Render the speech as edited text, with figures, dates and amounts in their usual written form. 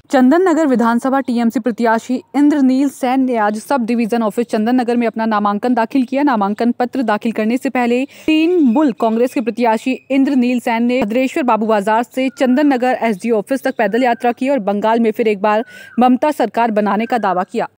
चंदन नगर विधानसभा TMC प्रत्याशी इंद्रनील सेन ने आज sub division office Chandan Nagar में अपना नामांकन दाखिल किया। नामांकन पत्र दाखिल करने से पहले तीन बुल कांग्रेस के प्रत्याशी इंद्रनील सेन ने भद्रेश्वर बाबू बाजार से चंदन नगर एसडीओ ऑफिस तक पैदल यात्रा की और बंगाल में फिर एक बार ममता सरकार बनाने का दावा किया।